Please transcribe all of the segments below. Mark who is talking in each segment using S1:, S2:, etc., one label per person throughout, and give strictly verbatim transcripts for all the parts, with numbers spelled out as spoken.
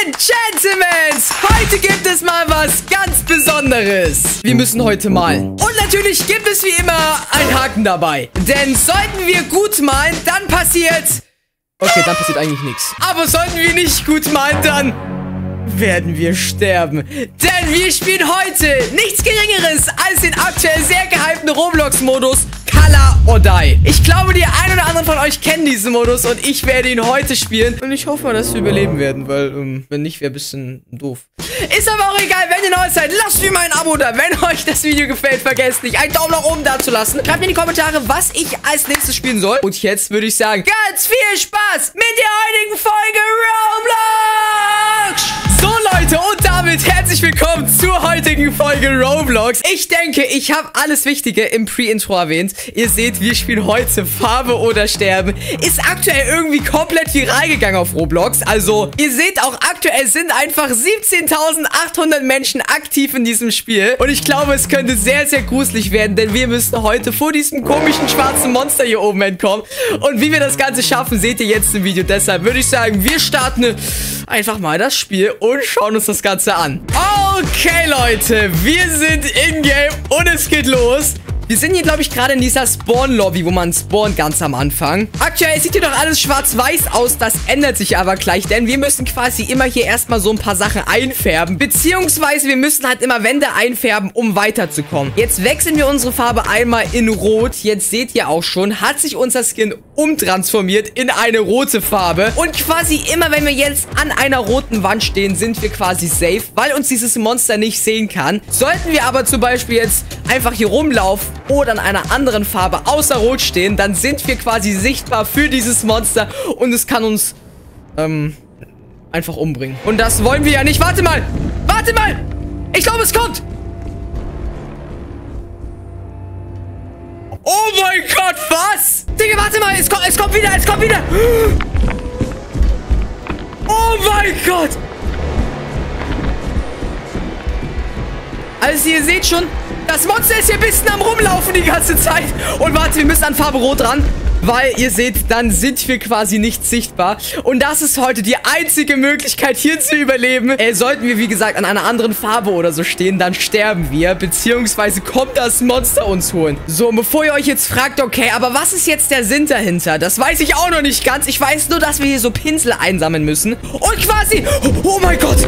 S1: and Gentlemen, heute gibt es mal was ganz Besonderes. Wir müssen heute malen. Und natürlich gibt es wie immer einen Haken dabei. Denn sollten wir gut malen, dann passiert... Okay, dann passiert eigentlich nichts. Aber sollten wir nicht gut malen, dann... werden wir sterben. Denn wir spielen heute nichts Geringeres als den aktuell sehr gehypten Roblox-Modus Color or Die. Ich glaube, die ein oder anderen von euch kennen diesen Modus und ich werde ihn heute spielen. Und ich hoffe mal, dass wir überleben werden, weil, ähm, wenn nicht, wäre ein bisschen doof. Ist aber auch egal, wenn ihr neu seid, lasst mir mal ein Abo da. Wenn euch das Video gefällt, vergesst nicht, einen Daumen nach oben da zu lassen. Schreibt mir in die Kommentare, was ich als nächstes spielen soll. Und jetzt würde ich sagen, ganz viel Spaß mit der heutigen Folge Roblox! So Leute, und damit herzlich willkommen zur heutigen Folge Roblox. Ich denke, ich habe alles Wichtige im Pre-Intro erwähnt. Ihr seht, wir spielen heute Farbe oder Sterben. Ist aktuell irgendwie komplett viral gegangen auf Roblox. Also, ihr seht auch, aktuell sind einfach siebzehntausendachthundert Menschen aktiv in diesem Spiel. Und ich glaube, es könnte sehr, sehr gruselig werden, denn wir müssen heute vor diesem komischen schwarzen Monster hier oben entkommen. Und wie wir das Ganze schaffen, seht ihr jetzt im Video. Deshalb würde ich sagen, wir starten einfach mal das Spiel und schauen uns das Ganze an. Okay, Leute, wir sind in-game und es geht los. Wir sind hier, glaube ich, gerade in dieser Spawn-Lobby, wo man spawnt ganz am Anfang. Aktuell sieht hier doch alles schwarz-weiß aus. Das ändert sich aber gleich, denn wir müssen quasi immer hier erstmal so ein paar Sachen einfärben. Beziehungsweise wir müssen halt immer Wände einfärben, um weiterzukommen. Jetzt wechseln wir unsere Farbe einmal in Rot. Jetzt seht ihr auch schon, hat sich unser Skin umtransformiert in eine rote Farbe. Und quasi immer, wenn wir jetzt an einer roten Wand stehen, sind wir quasi safe, weil uns dieses Monster nicht sehen kann. Sollten wir aber zum Beispiel jetzt einfach hier rumlaufen oder an einer anderen Farbe außer Rot stehen, dann sind wir quasi sichtbar für dieses Monster und es kann uns ähm, einfach umbringen. Und das wollen wir ja nicht. Warte mal! Warte mal! Ich glaube, es kommt! Oh mein Gott, was? Digga, warte mal, es kommt, es kommt wieder, es kommt wieder! Oh mein Gott! Also ihr seht schon, das Monster ist hier ein bisschen am Rumlaufen die ganze Zeit. Und warte, wir müssen an Farbe Rot ran. Weil, ihr seht, dann sind wir quasi nicht sichtbar. Und das ist heute die einzige Möglichkeit, hier zu überleben. Äh, sollten wir, wie gesagt, an einer anderen Farbe oder so stehen, dann sterben wir. Beziehungsweise kommt das Monster uns holen. So, und bevor ihr euch jetzt fragt, okay, aber was ist jetzt der Sinn dahinter? Das weiß ich auch noch nicht ganz. Ich weiß nur, dass wir hier so Pinsel einsammeln müssen. Und quasi... Oh, oh mein Gott!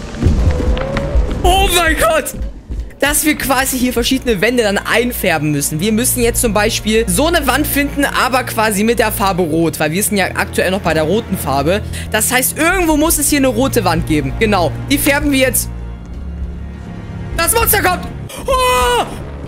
S1: Oh mein Gott! Dass wir quasi hier verschiedene Wände dann einfärben müssen. Wir müssen jetzt zum Beispiel so eine Wand finden, aber quasi mit der Farbe Rot, weil wir sind ja aktuell noch bei der roten Farbe. Das heißt, irgendwo muss es hier eine rote Wand geben. Genau, die färben wir jetzt. Das Monster kommt! Oh!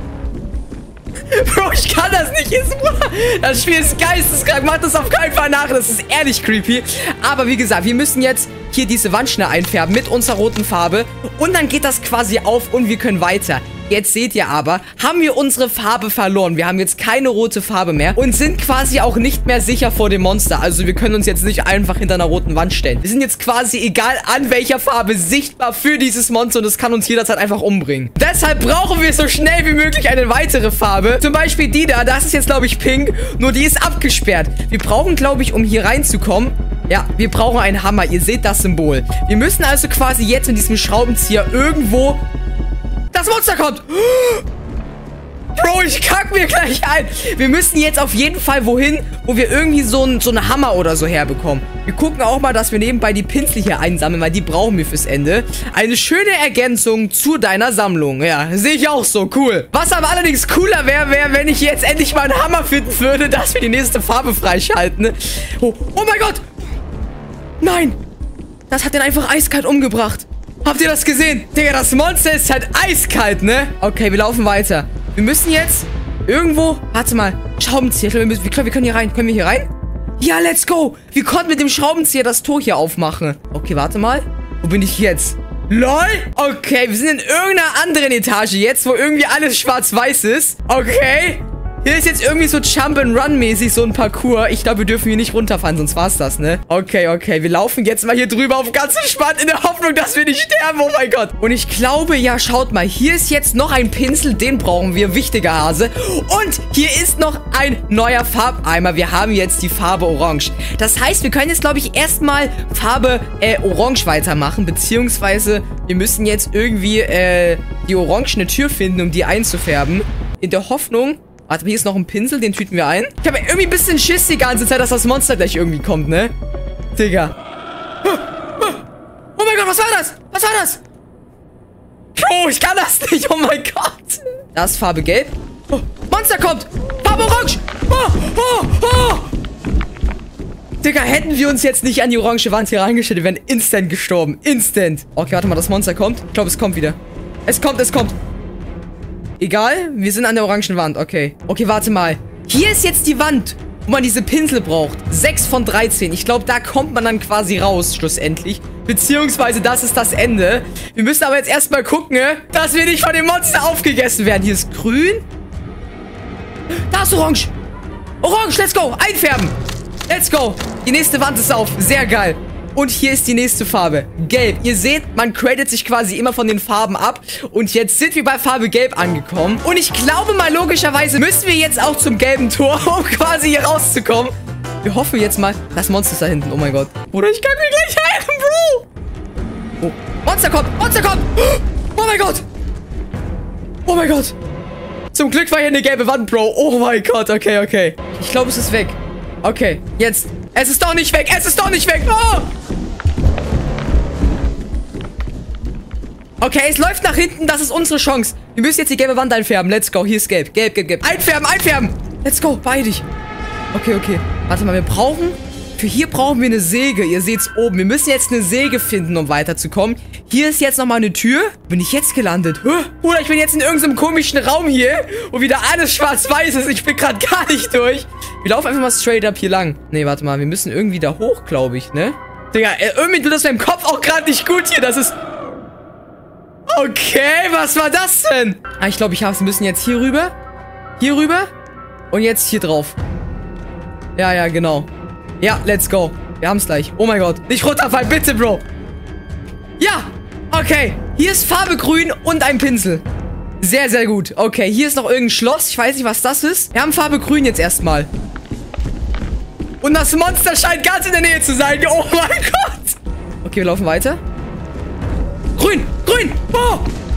S1: Bro, ich kann das nicht. Das Spiel ist geisteskrank. Macht das auf keinen Fall nach. Das ist ehrlich creepy. Aber wie gesagt, wir müssen jetzt hier diese Wand schnell einfärben mit unserer roten Farbe. Und dann geht das quasi auf und wir können weiter. Jetzt seht ihr aber, haben wir unsere Farbe verloren. Wir haben jetzt keine rote Farbe mehr und sind quasi auch nicht mehr sicher vor dem Monster. Also wir können uns jetzt nicht einfach hinter einer roten Wand stellen. Wir sind jetzt quasi, egal an welcher Farbe, sichtbar für dieses Monster und es kann uns jederzeit einfach umbringen. Deshalb brauchen wir so schnell wie möglich eine weitere Farbe. Zum Beispiel die da, das ist jetzt, glaube ich, pink, nur die ist abgesperrt. Wir brauchen, glaube ich, um hier reinzukommen, ja, wir brauchen einen Hammer. Ihr seht das Symbol. Wir müssen also quasi jetzt mit diesem Schraubenzieher irgendwo... Das Monster kommt! Bro, ich kack mir gleich ein. Wir müssen jetzt auf jeden Fall wohin, wo wir irgendwie so einen so einen Hammer oder so herbekommen. Wir gucken auch mal, dass wir nebenbei die Pinsel hier einsammeln, weil die brauchen wir fürs Ende. Eine schöne Ergänzung zu deiner Sammlung. Ja, sehe ich auch so. Cool. Was aber allerdings cooler wäre, wäre, wenn ich jetzt endlich mal einen Hammer finden würde, dass wir die nächste Farbe freischalten. Oh, oh mein Gott! Nein! Das hat den einfach eiskalt umgebracht. Habt ihr das gesehen? Digga, das Monster ist halt eiskalt, ne? Okay, wir laufen weiter. Wir müssen jetzt irgendwo... Warte mal. Schraubenzieher. Wir, müssen, wir, wir können hier rein. Können wir hier rein? Ja, let's go. Wir konnten mit dem Schraubenzieher das Tor hier aufmachen. Okay, warte mal. Wo bin ich jetzt? LOL? Okay, wir sind in irgendeiner anderen Etage jetzt, wo irgendwie alles schwarz-weiß ist. Okay. Hier ist jetzt irgendwie so Jump-and-Run-mäßig so ein Parcours. Ich glaube, wir dürfen hier nicht runterfahren, sonst war's das, ne? Okay, okay. Wir laufen jetzt mal hier drüber auf ganz entspannt in der Hoffnung, dass wir nicht sterben. Oh mein Gott. Und ich glaube, ja, schaut mal. Hier ist jetzt noch ein Pinsel. Den brauchen wir. Wichtiger Hase. Und hier ist noch ein neuer Farbeimer. Wir haben jetzt die Farbe Orange. Das heißt, wir können jetzt, glaube ich, erstmal Farbe äh, Orange weitermachen. Beziehungsweise, wir müssen jetzt irgendwie äh, die orangene Tür finden, um die einzufärben. In der Hoffnung... Warte, hier ist noch ein Pinsel, den tüten wir ein. Ich habe irgendwie ein bisschen Schiss die ganze Zeit, dass das Monster gleich irgendwie kommt, ne? Digga. Oh mein Gott, was war das? Was war das? Bro, ich kann das nicht. Oh mein Gott. Da ist Farbe Gelb. Oh, Monster kommt. Farbe Orange. Oh, oh, oh. Digga, hätten wir uns jetzt nicht an die orange Wand hier reingestellt, wir wären instant gestorben. Instant. Okay, warte mal, das Monster kommt. Ich glaube, es kommt wieder. Es kommt, es kommt. Egal, wir sind an der orangen Wand, okay. Okay, warte mal. Hier ist jetzt die Wand, wo man diese Pinsel braucht. sechs von dreizehn. Ich glaube, da kommt man dann quasi raus, schlussendlich. Beziehungsweise, das ist das Ende. Wir müssen aber jetzt erstmal gucken, dass wir nicht von dem Monster aufgegessen werden. Hier ist grün. Da ist orange. Orange, let's go. Einfärben. Let's go. Die nächste Wand ist auf. Sehr geil. Und hier ist die nächste Farbe. Gelb. Ihr seht, man gradet sich quasi immer von den Farben ab. Und jetzt sind wir bei Farbe Gelb angekommen. Und ich glaube mal, logischerweise müssen wir jetzt auch zum gelben Tor, um quasi hier rauszukommen. Wir hoffen jetzt mal, das Monster ist da hinten. Oh mein Gott. Oder ich kann mir gleich helfen, Bro. Oh. Monster kommt. Monster kommt. Oh mein Gott. Oh mein Gott. Zum Glück war hier eine gelbe Wand, Bro. Oh mein Gott. Okay, okay. Ich glaube, es ist weg. Okay, jetzt. Es ist doch nicht weg. Es ist doch nicht weg. Oh. Okay, es läuft nach hinten. Das ist unsere Chance. Wir müssen jetzt die gelbe Wand einfärben. Let's go. Hier ist gelb. Gelb, gelb, gelb. Einfärben, einfärben. Let's go. Beeil dich. Okay, okay. Warte mal, wir brauchen... Für hier brauchen wir eine Säge. Ihr seht's oben. Wir müssen jetzt eine Säge finden, um weiterzukommen. Hier ist jetzt nochmal eine Tür. Bin ich jetzt gelandet? Oder ich bin jetzt in irgendeinem komischen Raum hier, wo wieder alles schwarz-weiß ist. Ich bin gerade gar nicht durch. Wir laufen einfach mal straight up hier lang. Nee, warte mal. Wir müssen irgendwie da hoch, glaube ich, ne? Digga, irgendwie tut das meinem Kopf auch gerade nicht gut hier. Das ist... Okay, was war das denn? Ah, ich glaube, ich hab's. Wir müssen jetzt hier rüber. Hier rüber. Und jetzt hier drauf. Ja, ja, genau. Ja, let's go. Wir haben's gleich. Oh mein Gott. Nicht runterfallen, bitte, Bro. Ja. Okay. Hier ist Farbe grün und ein Pinsel. Sehr, sehr gut. Okay, hier ist noch irgendein Schloss. Ich weiß nicht, was das ist. Wir haben Farbe grün jetzt erstmal. Und das Monster scheint ganz in der Nähe zu sein. Oh mein Gott. Okay, wir laufen weiter. Grün. Grün. Oh.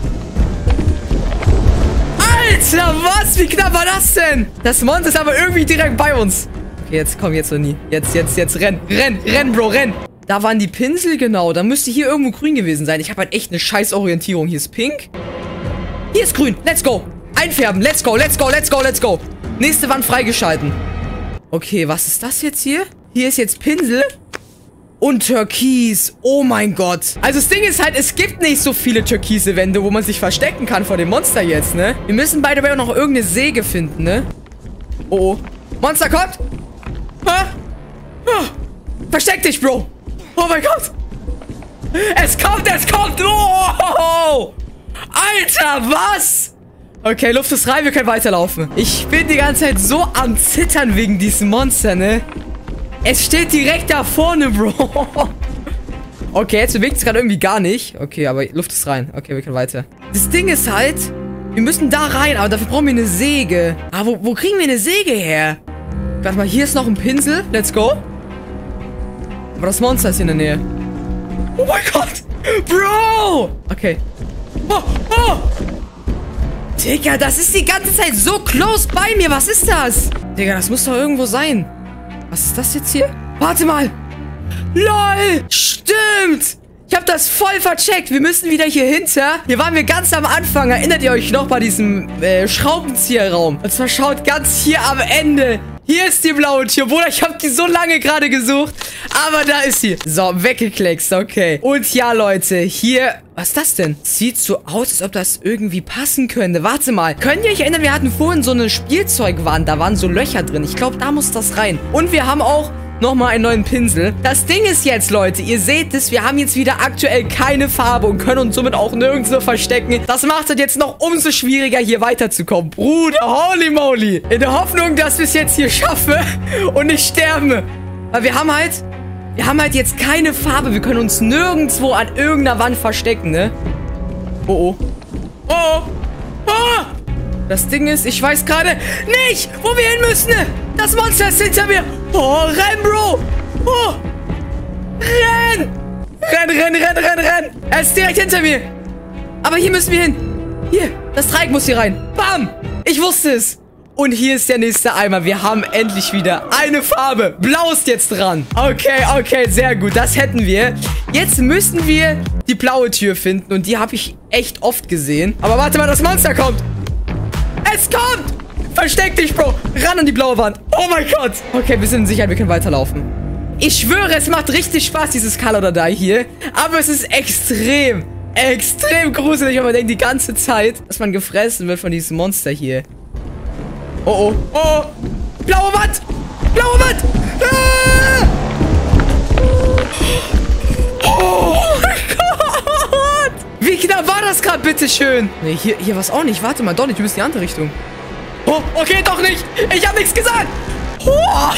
S1: Alter, was? Wie knapp war das denn? Das Monster ist aber irgendwie direkt bei uns. Okay, jetzt komm, jetzt noch nie. Jetzt, jetzt, jetzt, renn. Renn, renn, Bro, renn. Da waren die Pinsel, genau. Da müsste hier irgendwo grün gewesen sein. Ich habe halt echt eine scheiß Orientierung. Hier ist pink. Hier ist grün. Let's go. Einfärben. Let's go, let's go, let's go, let's go. Nächste Wand freigeschalten. Okay, was ist das jetzt hier? Hier ist jetzt Pinsel. Und Türkis. Oh mein Gott. Also das Ding ist halt, es gibt nicht so viele türkise Wände, wo man sich verstecken kann vor dem Monster jetzt, ne? Wir müssen by the way auch noch irgendeine Säge finden, ne? Oh, oh. Monster kommt. Ah. Ah. Versteck dich, Bro. Oh mein Gott. Es kommt, es kommt. Oh. Alter, was? Okay, Luft ist rein, wir können weiterlaufen. Ich bin die ganze Zeit so am Zittern wegen diesem Monster, ne? Es steht direkt da vorne, Bro. Okay, jetzt bewegt es gerade irgendwie gar nicht. Okay, aber Luft ist rein. Okay, wir können weiter. Das Ding ist halt, wir müssen da rein, aber dafür brauchen wir eine Säge. Ah, wo, wo kriegen wir eine Säge her? Warte mal, hier ist noch ein Pinsel. Let's go. Aber das Monster ist in der Nähe. Oh mein Gott. Bro. Okay. Oh, oh. Digga, das ist die ganze Zeit so close bei mir. Was ist das? Digga, das muss doch irgendwo sein. Was ist das jetzt hier? Warte mal. LOL. Stimmt. Ich habe das voll vercheckt. Wir müssen wieder hier hinter. Hier waren wir ganz am Anfang. Erinnert ihr euch noch bei diesem äh, Schraubenzieherraum? Und zwar schaut ganz hier am Ende. Hier ist die blaue Tür. Bruder, ich habe die so lange gerade gesucht. Aber da ist sie. So, weggekleckst. Okay. Und ja, Leute, hier... Was ist das denn? Sieht so aus, als ob das irgendwie passen könnte. Warte mal. Könnt ihr euch erinnern, wir hatten vorhin so eine Spielzeugwand. Da waren so Löcher drin. Ich glaube, da muss das rein. Und wir haben auch nochmal einen neuen Pinsel. Das Ding ist jetzt, Leute, ihr seht es, wir haben jetzt wieder aktuell keine Farbe und können uns somit auch nirgendwo verstecken. Das macht es jetzt noch umso schwieriger, hier weiterzukommen. Bruder, holy moly. In der Hoffnung, dass wir es jetzt hier schaffen und nicht sterben. Weil wir haben halt, wir haben halt jetzt keine Farbe. Wir können uns nirgendwo an irgendeiner Wand verstecken, ne? Oh, oh. Oh, oh. Das Ding ist, ich weiß gerade nicht, wo wir hin müssen. Das Monster ist hinter mir. Oh, renn, Bro. Oh. Renn. Renn, renn, renn, renn, renn. Er ist direkt hinter mir. Aber hier müssen wir hin. Hier, das Dreieck muss hier rein. Bam. Ich wusste es. Und hier ist der nächste Eimer. Wir haben endlich wieder eine Farbe. Blau ist jetzt dran. Okay, okay, sehr gut. Das hätten wir. Jetzt müssen wir die blaue Tür finden. Und die habe ich echt oft gesehen. Aber warte mal, das Monster kommt. Es kommt! Versteck dich, Bro! Ran an die blaue Wand! Oh mein Gott! Okay, wir sind in Sicherheit, wir können weiterlaufen. Ich schwöre, es macht richtig Spaß, dieses Color or Die hier. Aber es ist extrem, extrem gruselig, wenn man denkt die ganze Zeit, dass man gefressen wird von diesem Monster hier. Oh, oh, oh! Blaue Wand! Blaue Wand! Ah! Oh mein Gott! Wie knapp war das gerade, bitteschön? Nee, hier, hier war es auch nicht. Warte mal, doch nicht. Wir müssen in die andere Richtung. Oh, okay, doch nicht. Ich habe nichts gesagt. Oh.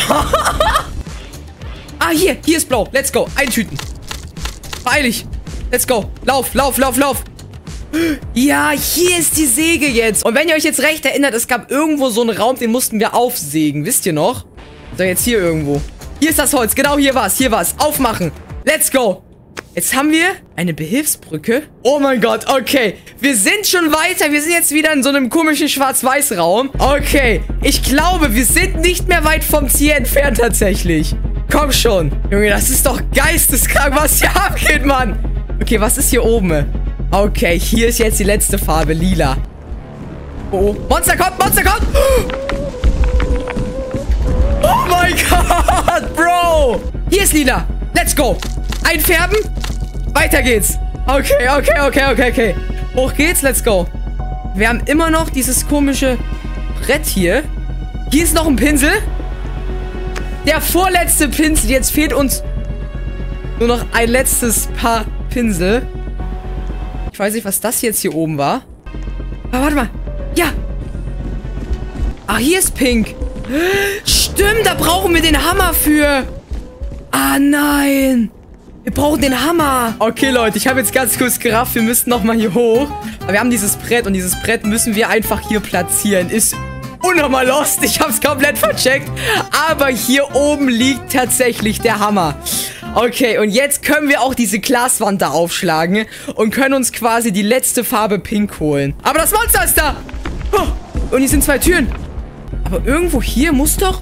S1: Ah, hier. Hier ist blau. Let's go. Eintüten. Eilig. Let's go. Lauf, lauf, lauf, lauf. Ja, hier ist die Säge jetzt. Und wenn ihr euch jetzt recht erinnert, es gab irgendwo so einen Raum, den mussten wir aufsägen. Wisst ihr noch? So, jetzt hier irgendwo. Hier ist das Holz. Genau, hier war's. Hier war's. Aufmachen. Let's go. Jetzt haben wir eine Behilfsbrücke. Oh mein Gott, okay. Wir sind schon weiter. Wir sind jetzt wieder in so einem komischen Schwarz-Weiß-Raum. Okay, ich glaube, wir sind nicht mehr weit vom Ziel entfernt tatsächlich. Komm schon. Junge, das ist doch geisteskrank, was hier abgeht, Mann. Okay, was ist hier oben? Okay, hier ist jetzt die letzte Farbe, lila. Oh, oh. Monster kommt, Monster kommt. Oh mein Gott, Bro. Hier ist lila. Let's go. Einfärben. Weiter geht's. Okay, okay, okay, okay, okay. Hoch geht's, let's go. Wir haben immer noch dieses komische Brett hier. Hier ist noch ein Pinsel. Der vorletzte Pinsel. Jetzt fehlt uns nur noch ein letztes Paar Pinsel. Ich weiß nicht, was das jetzt hier oben war. Aber warte mal. Ja. Ah, hier ist pink. Stimmt, da brauchen wir den Hammer für. Ah, nein. Wir brauchen den Hammer. Okay, Leute, ich habe jetzt ganz kurz gerafft, wir müssten nochmal hier hoch. Aber wir haben dieses Brett und dieses Brett müssen wir einfach hier platzieren. Ist unnormal lost. Ich habe es komplett vercheckt. Aber hier oben liegt tatsächlich der Hammer. Okay, und jetzt können wir auch diese Glaswand da aufschlagen und können uns quasi die letzte Farbe pink holen. Aber das Monster ist da. Oh, und hier sind zwei Türen. Aber irgendwo hier muss doch...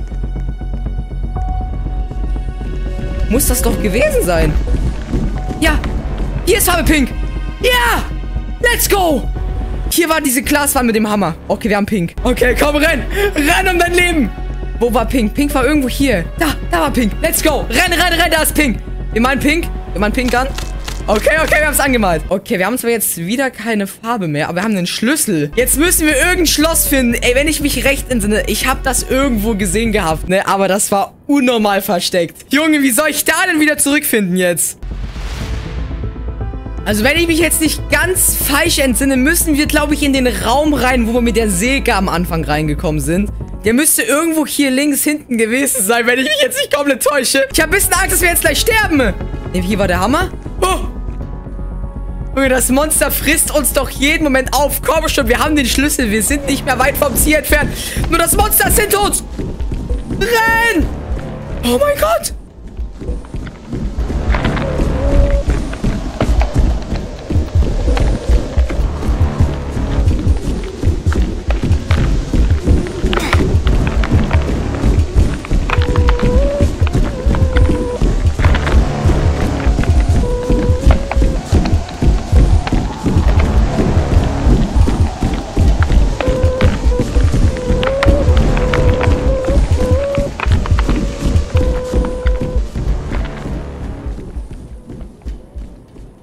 S1: Muss das doch gewesen sein. Ja, hier ist Farbe pink. Ja, let's go. Hier war diese Glaswand mit dem Hammer. Okay, wir haben pink. Okay, komm, renn. Renn um dein Leben. Wo war pink? Pink war irgendwo hier. Da, da war pink. Let's go. Renn, renn, renn, da ist pink. Wir meinen pink. Wir meinen pink an. Okay, okay, wir haben es angemalt. Okay, wir haben zwar jetzt wieder keine Farbe mehr, aber wir haben einen Schlüssel. Jetzt müssen wir irgendein Schloss finden. Ey, wenn ich mich recht entsinne, ich habe das irgendwo gesehen gehabt, ne? Aber das war unnormal versteckt. Junge, wie soll ich da denn wieder zurückfinden jetzt? Also, wenn ich mich jetzt nicht ganz falsch entsinne, müssen wir, glaube ich, in den Raum rein, wo wir mit der Säge am Anfang reingekommen sind. Der müsste irgendwo hier links hinten gewesen sein, wenn ich mich jetzt nicht komplett täusche. Ich habe ein bisschen Angst, dass wir jetzt gleich sterben. Ne, hier war der Hammer. Oh. Das Monster frisst uns doch jeden Moment auf. Komm schon, wir haben den Schlüssel. Wir sind nicht mehr weit vom Ziel entfernt. Nur das Monster ist hinter uns. Renn! Oh mein Gott!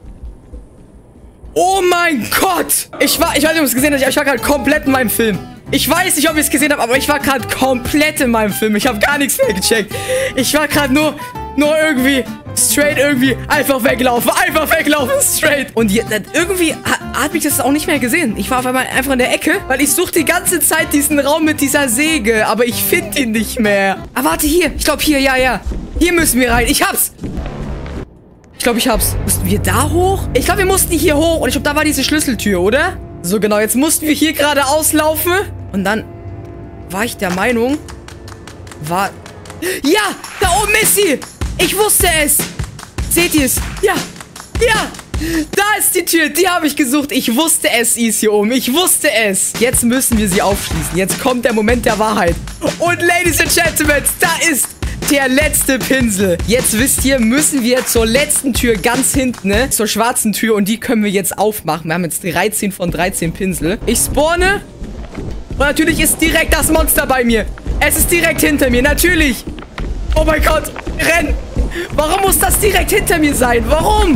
S1: Oh mein Gott! Ich war, ich weiß nicht, ob ihr es gesehen habt, ich war gerade komplett in meinem Film. Ich weiß nicht, ob ihr es gesehen habt, aber ich war gerade komplett in meinem Film. Ich habe gar nichts mehr gecheckt. Ich war gerade nur, nur irgendwie straight irgendwie einfach weglaufen. Einfach weglaufen, straight. Und die, irgendwie habe ich das auch nicht mehr gesehen. Ich war auf einmal einfach in der Ecke, weil ich suche die ganze Zeit diesen Raum mit dieser Säge. Aber ich finde ihn nicht mehr. Ah, warte, hier. Ich glaube, hier, ja, ja. Hier müssen wir rein. Ich hab's. Ich glaube, ich hab's. Mussten wir da hoch? Ich glaube, wir mussten hier hoch. Und ich glaube, da war diese Schlüsseltür, oder? So, genau. Jetzt mussten wir hier gerade auslaufen. Und dann war ich der Meinung, war... Ja, da oben ist sie. Ich wusste es. Seht ihr es? Ja, ja. Da ist die Tür. Die habe ich gesucht. Ich wusste es, sie ist hier oben. Ich wusste es. Jetzt müssen wir sie aufschließen. Jetzt kommt der Moment der Wahrheit. Und Ladies and Gentlemen, da ist der letzte Pinsel. Jetzt wisst ihr, müssen wir zur letzten Tür ganz hinten, ne? Zur schwarzen Tür. Und die können wir jetzt aufmachen. Wir haben jetzt dreizehn von dreizehn Pinsel. Ich spawne. Und natürlich ist direkt das Monster bei mir. Es ist direkt hinter mir. Natürlich. Oh mein Gott. Renn. Warum muss das direkt hinter mir sein? Warum?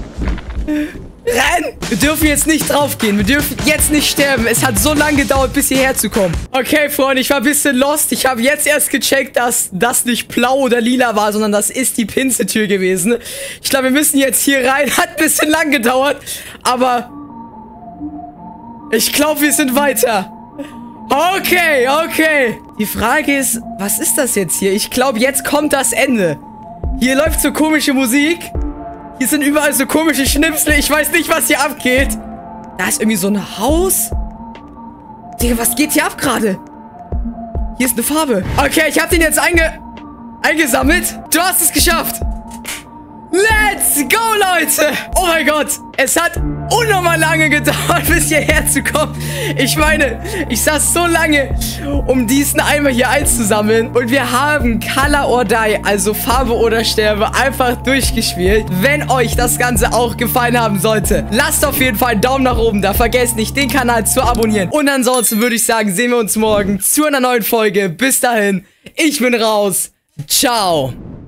S1: Renn. Wir dürfen jetzt nicht draufgehen. Wir dürfen jetzt nicht sterben. Es hat so lange gedauert, bis hierher zu kommen. Okay, Freunde, ich war ein bisschen lost. Ich habe jetzt erst gecheckt, dass das nicht blau oder lila war, sondern das ist die Pinseltür gewesen. Ich glaube, wir müssen jetzt hier rein. Hat ein bisschen lang gedauert. Aber ich glaube, wir sind weiter. Okay, okay. Die Frage ist, was ist das jetzt hier? Ich glaube, jetzt kommt das Ende. Hier läuft so komische Musik. Hier sind überall so komische Schnipsel. Ich weiß nicht, was hier abgeht. Da ist irgendwie so ein Haus. Digga, was geht hier ab gerade? Hier ist eine Farbe. Okay, ich habe den jetzt einge eingesammelt. Du hast es geschafft. Let's go, Leute. Oh mein Gott. Es hat unnormal lange gedauert, bis hierher zu kommen. Ich meine, ich saß so lange, um diesen Eimer hier einzusammeln. Und wir haben Color or Die, also Farbe oder Sterbe, einfach durchgespielt. Wenn euch das Ganze auch gefallen haben sollte, lasst auf jeden Fall einen Daumen nach oben da. Vergesst nicht, den Kanal zu abonnieren. Und ansonsten würde ich sagen, sehen wir uns morgen zu einer neuen Folge. Bis dahin, ich bin raus. Ciao.